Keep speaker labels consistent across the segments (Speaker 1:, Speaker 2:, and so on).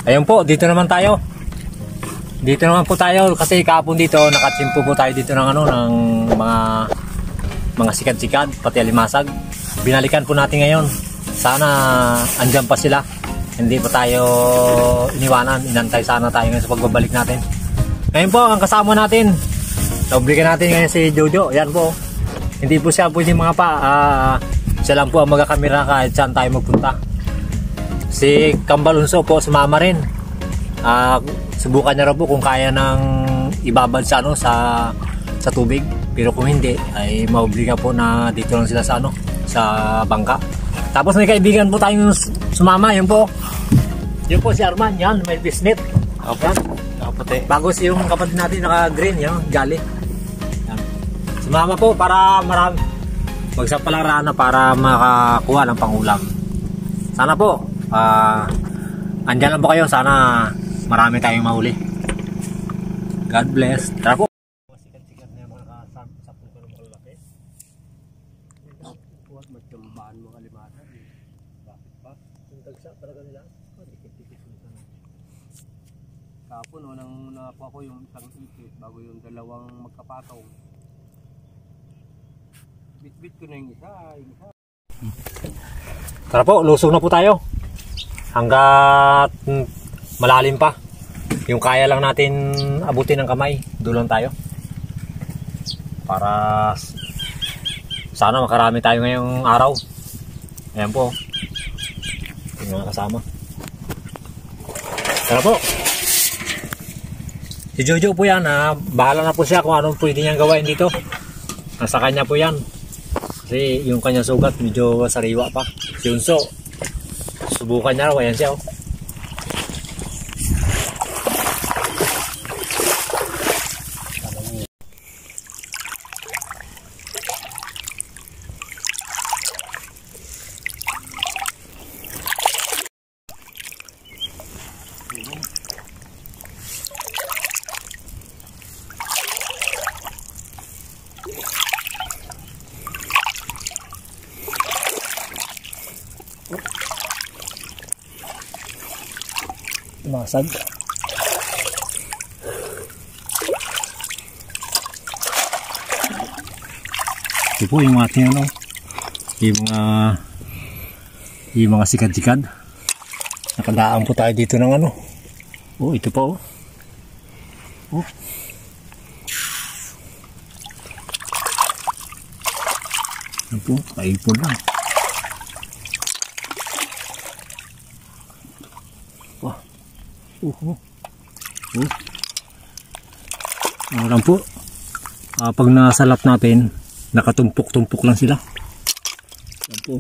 Speaker 1: Ayun po, dito naman tayo. Dito naman po tayo kasi kahapon dito nakatsimpo po tayo dito ng ng mga sikad-sikad pati alimasag. Binalikan po natin ngayon. Sana andyan pa sila. Hindi pa tayo iniwanan. Inantay sana tayo ngayon sa pagbabalik natin. Ngayon po ang kasama natin. Naobligan natin ngayon si Jojo. Yan po. Hindi po siya pwede mga pa. Siya lang po ang magakamera kahit saan tayo magpunta. Si Kambalunso po sumama rin. Subukan niya raw po kung kaya ng ibabad sa sa tubig. Pero kung hindi ay maobliga po na dito lang sila sa sa bangka. Tapos may kaibigan po tayong sumama. Yun po. Yun po si Arman. Yan may bisnet.
Speaker 2: Opo. Puti.
Speaker 1: Bagos yung kapatid natin naka-green. Yan. Jolly. Yan. Sumama po para marami. Magsapalang na para makakuha ng pangulam. Sana po. Andyan lang po kayo. Sana marami tayong mahuli. God bless. Tara po. Sikat-sikat na yung mga kasapul ko ng malalaki. Huwag magkambaan mga limata. Bakit pa? Yung tagsa talaga nila. Dikit-dikit nito na.
Speaker 2: Kapon, nang nakuha ko yung isang ipit bago yung dalawang magkapatong. Bit-bit ko na yung isa.
Speaker 1: Tara po, lusog na po tayo. Hanggat malalim pa. Yung kaya lang natin abutin ng kamay, doon lang tayo. Para sana makarami tayo ngayong araw. Ayan po. Yung mga kasama. Tara po. Si Jojo po yan, bahala na po siya kung anong pwede niyang gawain dito. Nasa kanya po yan. Kasi yung kanya sugat medyo sariwa pa. Si Unso, subukan niya raw, ayan siya oh. Masag. Ito po yung ating yung mga sikad-sikad. Nakadaan po tayo dito ng oh, ito pa oh. Oh. Ito po, kaipon lang. Ano lang po, pag nasalap natin nakatumpok-tumpok lang sila. Yan po.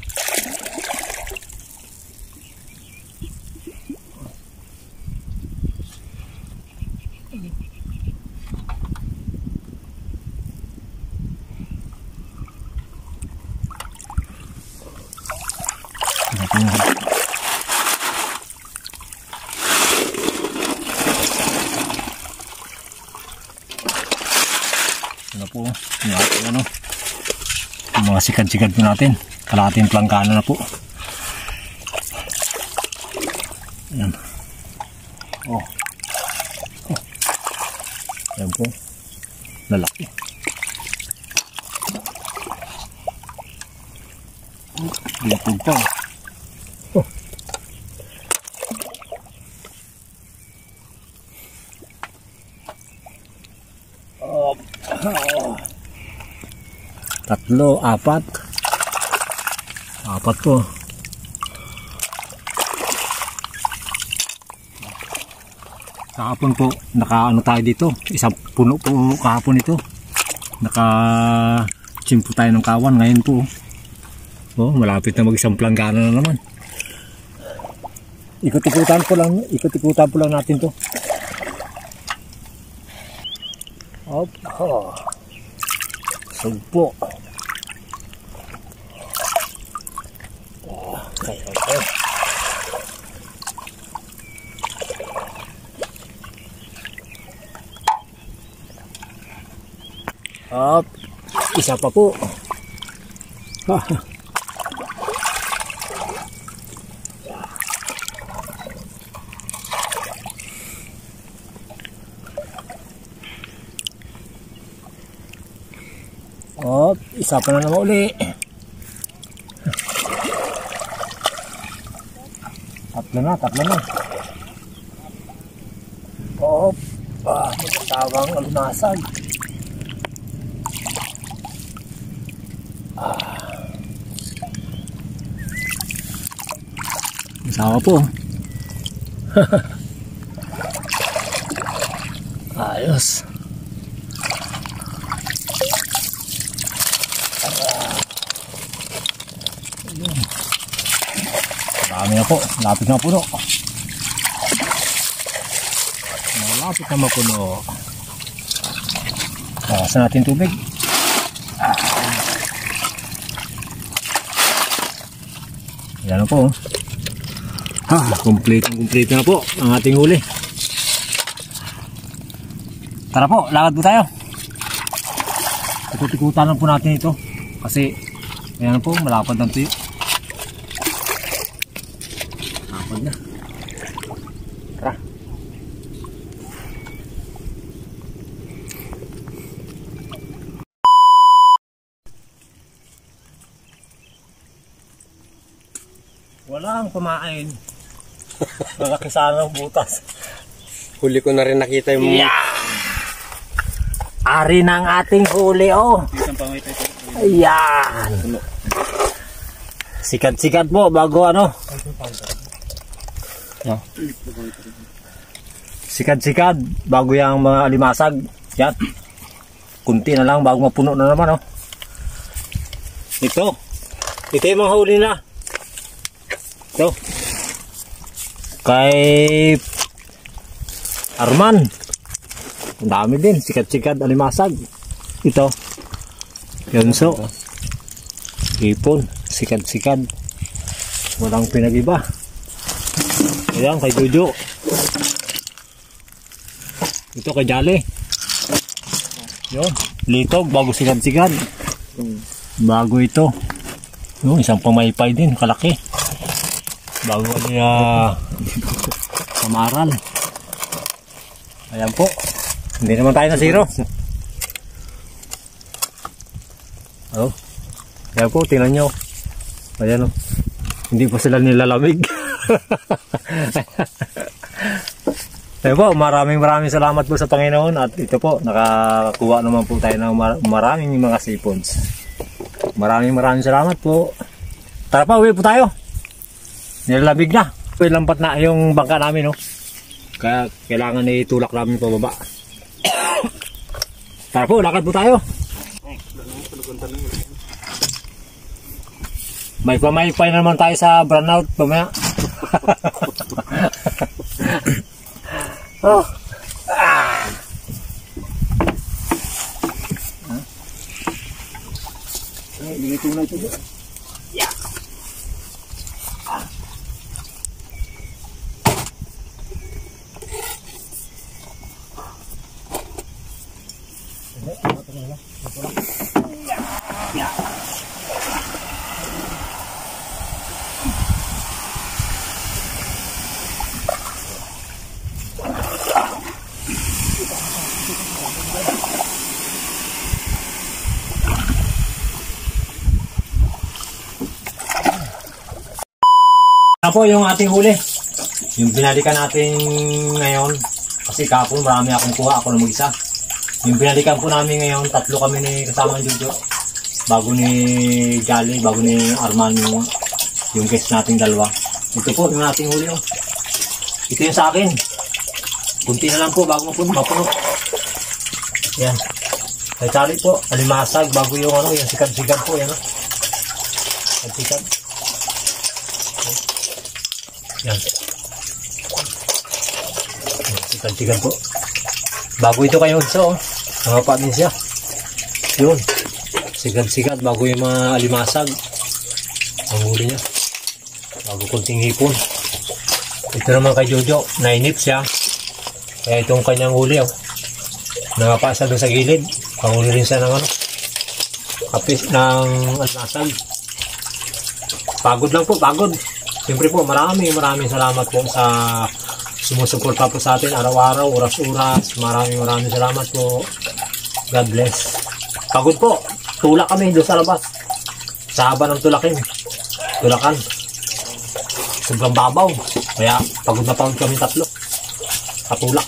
Speaker 1: Ano po, yung mga sikad-sikad po natin, kalahating plangkano na po. Ayan. Oh. Oh. Ayan po, lalaki. Lipog pa. Oh. Tatlo, apat po. Kahapon po naka tayo dito, isang puno po kahapon ito. Naka chimpo tayo ng kawan. Ngayon po malapit na mag isang planggana na naman. Ikot-ikutan po lang natin to. Sugpo. Okay. Isa pa po. Oh, isa pa na naman uli. Tatlo na. Oh, tawang alumasag. Masawa po. Ayos. Marami na po. Lapit na puno. Malapit na mapuno. Bawasan natin tubig. Yan na po. Complete na po ang ating huli. Tara po, lakad po tayo. Ikot-ikutan lang po natin ito. Kasi, ayan po, malapad ng tuyo. Malapad na. Tara. Walang kumain. Nagkakisana ng butas.
Speaker 2: Huli ko na rin nakita yung...
Speaker 1: Ari ng ating huli, oh. Ayan. Sikat-sikat po bago ano. Sikat-sikat bago yung mga alimasag. Yan. Kunti na lang bago mapuno na naman, oh. Ito yung mga huli na. Ito. Kay Arman. Ang dami din, sikat-sikat alimasag. Ito. Yunso. Ipon, sikat-sikat. Walang pinag-iba. Ayan, kay Jojo. Ito kay Jolly. Yun, litog, bago sikat-sikat. Bago ito. Yung isang pamaypay din, kalaki. Bago niya samaral. Ayan po. Hindi naman tayo na zero. Oh. Ayan po, tingnan nyo. Ayan o. Hindi po sila nilalamig. Ayan po, maraming salamat po sa Panginoon. At ito po, nakakuha naman po tayo ng maraming mga seafoods. Maraming salamat po. Tara pa, uwi po tayo. Nilalamig na. Lampat na yung bangka namin, no? Kaya kailangan itulak namin pababa. Tara po, lakad po tayo. May pamaypay naman tayo sa burnout pamaya. Oh. Ay, dito na ito. Yeah. Po yung ating huli, yung binalikan natin ngayon, kasi kapon marami akong kuha, ako na mag-isa. Yung binalikan po namin ngayon, tatlo kami ni kasama ni Jojo, bago ni Jolly, bago ni Arman, yung guest nating dalawa. Ito po yung ating huli, oh. Ito yung sa akin, kunti na lang po bago mapuno. Yan, kay Jolly po, alimasag bago yung ano, yung sikat-sikat po, yan, oh. Sikat-sikat. Yan. Sikat-sikat po. Bago ito kayo so, nangapat din siya. Yun. Sikat-sikat bago yung mga alimasag. Ang huli niya. Bago kunting hipon. Ito naman kay Jojo, nainip siya. Kaya itong kanyang huli, oh. Nangapa siya doon sa gilid. Panguli rin siya ng ano. Kapis ng alimasag. Pagod lang po, pagod. Siyempre po, maraming salamat po sa sumusuporta po sa atin araw-araw, oras-oras. Maraming salamat po. God bless. Pagod po. tulak kami doon sa labas. Sa haba ng tulakan. Sobrang babaw. Kaya pagod na pagod kami tatlo. Katulak.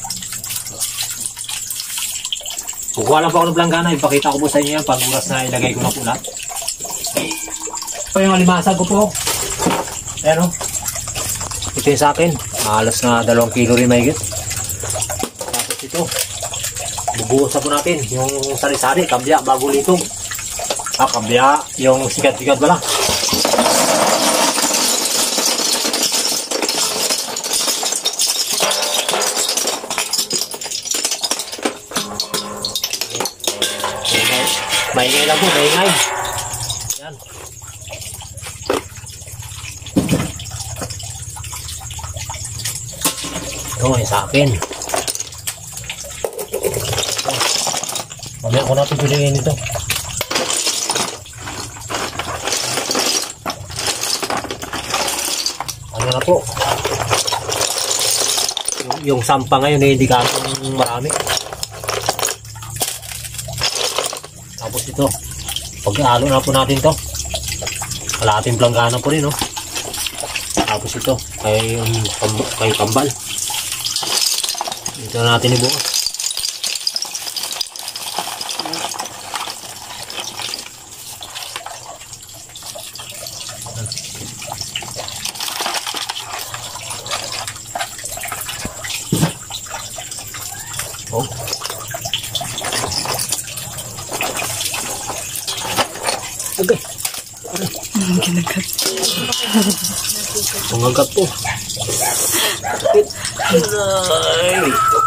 Speaker 1: Kukuha lang po ako ng planggana. Ipakita ko po sa inyo yan pag oras na ilagay ko na po lahat. Ito yung alimasag ko po. Ayan o. Ito yung sa akin. Halos na 2 kilo rin mahigit. Tapos ito. Bubuhusan po natin yung sari-sari. Kambya bago litong. Kambya yung sikat-sikat pala. Maingay lang po, maingay. Yan. Ito ay sa akin. Mamaya ko natin piliin ito. Ano na po? Yung sampa ngayon eh, hindi kasong marami. Tapos ito, pag-halo na po natin to. Kalahating planggana po rin, no? Tapos ito, kay kambal. Ito na natin ibukas. Oh. Okay. Mangagat po. Sakit. Ay.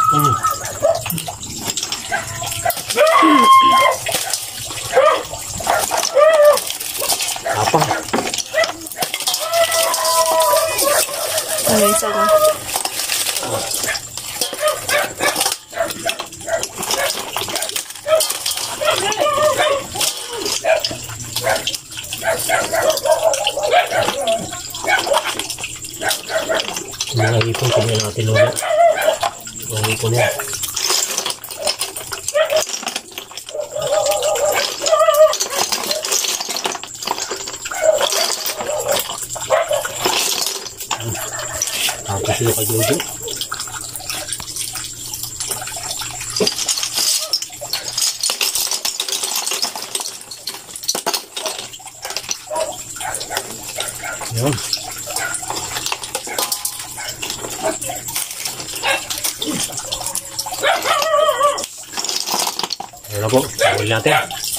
Speaker 1: Apa?
Speaker 3: Ano isa ko?
Speaker 1: Mga ipon, kanya natin ulit. Mga ipon yan. Tapos sila ka Jojo. Yun. Ayan na po, tawin natin.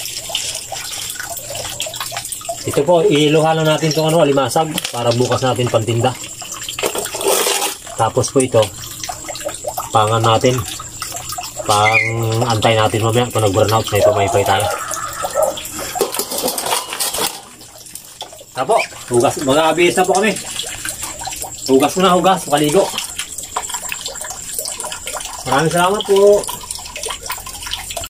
Speaker 1: Ito po, iluhalo natin itong alimasag para bukas natin pantinda. Tapos po ito, pangan natin, pang-antay natin mamaya kung nag-burnout, may pamaypay tayo. Tapo, hugas, mag-aabis na po kami. Hugas muna, hugas, makaligo. Maraming salamat po.